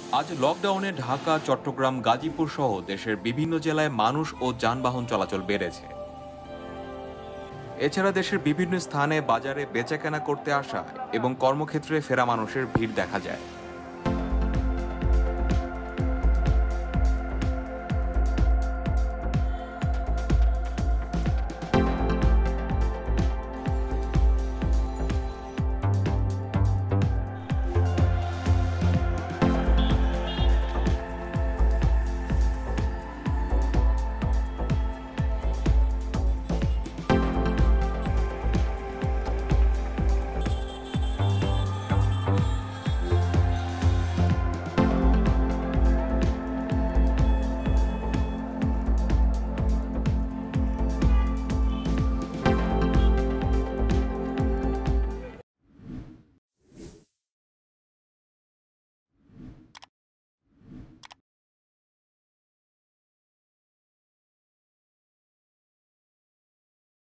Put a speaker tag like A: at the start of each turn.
A: আজ লকডাউনে ঢাকা, চট্টগ্রাম, গাজীপুর সহ দেশের বিভিন্ন জেলায় মানুষ ও যানবাহন চলাচল বেড়েছে। এছাড়া দেশের বিভিন্ন স্থানে বাজারে বেচাকেনা করতে আসা এবং কর্মক্ষেত্রে ফেরা মানুষের ভিড় দেখা যায়।